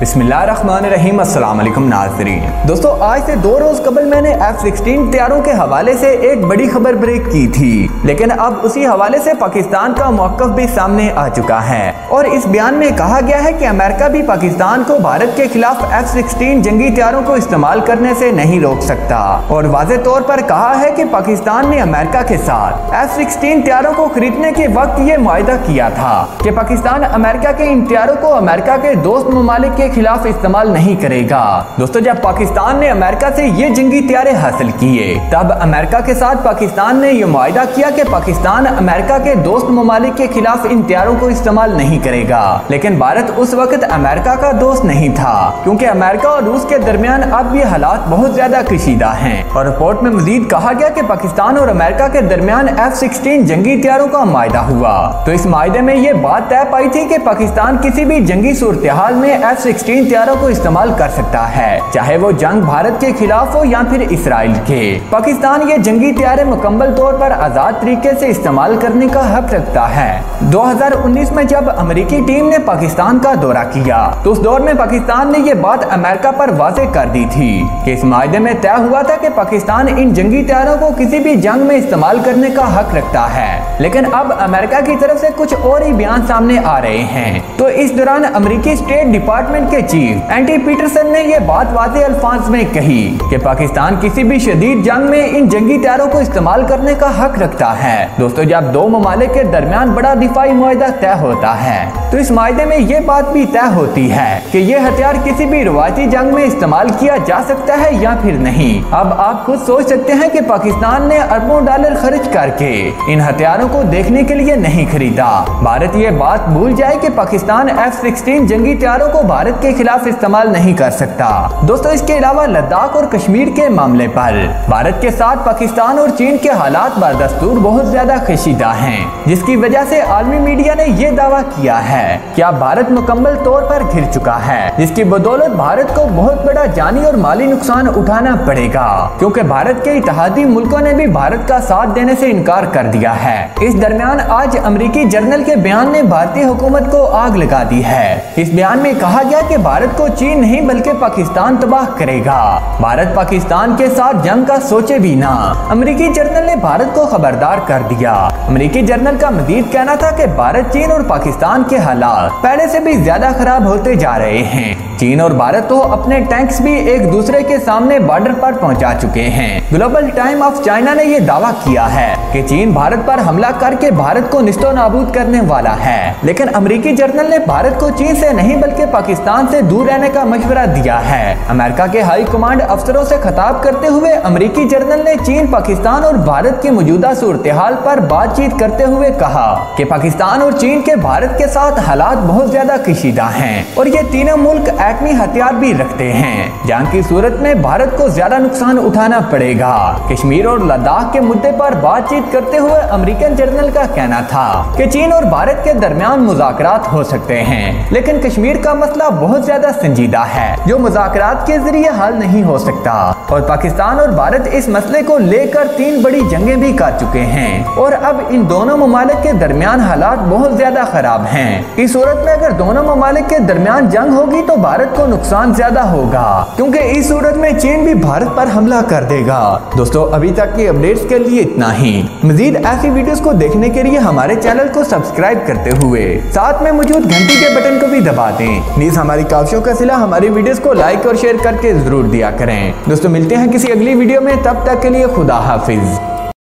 बिस्मिल्लाहिर्रहमानिर्रहीम। अस्सलाम वालेकुम नाज़रीन। दोस्तों, आज से 2 रोज कबल मैंने F-16 तैयारों के हवाले से एक बड़ी खबर ब्रेक की थी, लेकिन अब उसी हवाले से पाकिस्तान का मौक़िफ़ भी सामने आ चुका है और इस बयान में कहा गया है कि अमेरिका भी पाकिस्तान को भारत के खिलाफ F-16 जंगी तैयारों को इस्तेमाल करने से नहीं रोक सकता और वाज़े तौर पर कहा है कि पाकिस्तान ने अमेरिका के साथ F-16 तैयारों को खरीदने के वक्त ये मुआहदा किया था कि पाकिस्तान अमेरिका के इन तैयारों को अमेरिका के दोस्त ममालिक के खिलाफ इस्तेमाल नहीं करेगा। दोस्तों, जब पाकिस्तान ने अमेरिका से ये जंगी तैयारे हासिल किए तब अमेरिका के साथ पाकिस्तान ने यह मुआहदा किया कि पाकिस्तान अमेरिका के दोस्त ममालिक के खिलाफ इन तैयारों को इस्तेमाल नहीं करेगा। लेकिन भारत उस वक्त अमेरिका का दोस्त नहीं था, क्योंकि अमेरिका और रूस के दरमियान अब ये हालात बहुत ज्यादा कशीदा हैं और रिपोर्ट में मजीद कहा गया कि पाकिस्तान और अमेरिका के दरमियान F-16 जंगी तैयारों का मुआहदा हुआ। तो इस मुआहदे में ये बात तय पाई थी कि पाकिस्तान किसी भी जंगी सूरत हाल में F-16 तैयारों को इस्तेमाल कर सकता है, चाहे वो जंग भारत के खिलाफ हो या फिर इसराइल के। पाकिस्तान ये जंगी तैयारे मुकम्मल तौर पर आजाद तरीके से इस्तेमाल करने का हक रखता है। 2019 में जब अमेरिकी टीम ने पाकिस्तान का दौरा किया तो उस दौर में पाकिस्तान ने ये बात अमेरिका पर वाज़ेह कर दी थी कि इस मुआहदे में तय हुआ था कि पाकिस्तान इन जंगी तैयारों को किसी भी जंग में इस्तेमाल करने का हक रखता है। लेकिन अब अमेरिका की तरफ से कुछ और ही बयान सामने आ रहे हैं। तो इस दौरान अमेरिकी स्टेट डिपार्टमेंट के चीफ एंटी पीटरसन ने यह बात वाज़ेह अल्फाज में कही कि पाकिस्तान किसी भी शदीद जंग में इन जंगी तैयारों को इस्तेमाल करने का हक रखता है। दोस्तों, जब दो ममालिक के दरमियान बड़ा दिफाई मुआहदा तय होता है तो इस मुआहदे में ये बात भी तय होती है कि ये हथियार किसी भी रवायती जंग में इस्तेमाल किया जा सकता है या फिर नहीं। अब आप खुद सोच सकते हैं कि पाकिस्तान ने अरबों डॉलर खर्च करके इन हथियारों को देखने के लिए नहीं खरीदा। भारत ये बात भूल जाए कि पाकिस्तान F-16 जंगी तैयारों को भारत के खिलाफ इस्तेमाल नहीं कर सकता। दोस्तों, इसके अलावा लद्दाख और कश्मीर के मामले पर भारत के साथ पाकिस्तान और चीन के हालात बदस्तूर बहुत ज्यादा कशीदा हैं, जिसकी वजह से आलमी मीडिया ने यह दावा किया है कि अब भारत मुकम्मल तौर पर घिर चुका है, जिसकी बदौलत भारत को बहुत बड़ा जानी और माली नुकसान उठाना पड़ेगा, क्योंकि भारत के इत्तेहादी मुल्कों ने भी भारत का साथ देने से इनकार कर दिया है। इस दरमियान आज अमेरिकी जर्नल के बयान ने भारतीय हुकूमत को आग लगा दी है। इस बयान में कहा गया कि भारत को चीन नहीं बल्कि पाकिस्तान तबाह करेगा। भारत पाकिस्तान के साथ जंग का सोचे भी ना। अमेरिकी जर्नल ने भारत को खबरदार कर दिया। अमेरिकी जर्नल का मजीद कहना था कि भारत, चीन और पाकिस्तान के हालात पहले से भी ज्यादा खराब होते जा रहे हैं। चीन और भारत तो अपने टैंक्स भी एक दूसरे के सामने बॉर्डर पर पहुंचा चुके हैं। ग्लोबल टाइम ऑफ चाइना ने यह दावा किया है कि चीन भारत पर हमला करके भारत को निस्तो नाबूद करने वाला है। लेकिन अमेरिकी जर्नल ने भारत को चीन से नहीं बल्कि पाकिस्तान से दूर रहने का मशवरा दिया है। अमेरिका के हाई कमांड अफसरों से खिताब करते हुए अमेरिकी जर्नल ने चीन, पाकिस्तान और भारत की मौजूदा सूरत हाल पर बातचीत करते हुए कहा कि पाकिस्तान और चीन के भारत के साथ हालात बहुत ज्यादा कशीदा हैं और ये तीनों मुल्क एटमी हथियार भी रखते हैं। जंग की सूरत में भारत को ज्यादा नुकसान उठाना पड़ेगा। कश्मीर और लद्दाख के मुद्दे पर बातचीत करते हुए अमेरिकन जर्नल का कहना था कि चीन और भारत के दरमियान मुज़ाकरात हो सकते हैं, लेकिन कश्मीर का मसला बहुत ज्यादा संजीदा है जो मुज़ाकरात के जरिए हल नहीं हो सकता और पाकिस्तान और भारत इस मसले को लेकर 3 बड़ी जंगें भी कर चुके हैं और अब इन दोनों ममालिक के दरमियान हालात बहुत ज्यादा खराब हैं। इस सूरत में अगर दोनों ममालिक के दरमियान जंग होगी तो भारत को नुकसान ज्यादा होगा, क्योंकि इस सूरत में चीन भी भारत पर हमला कर देगा। दोस्तों, अभी तक की अपडेट्स के लिए इतना ही। मजीद ऐसी वीडियोस को देखने के लिए हमारे चैनल को सब्सक्राइब करते हुए साथ में मौजूद घंटी के बटन को भी दबा दें। प्लीज हमारी काविशों का सिला हमारी वीडियोस को लाइक और शेयर करके जरूर दिया करें। दोस्तों, मिलते हैं किसी अगली वीडियो में, तब तक के लिए खुदा हाफिज।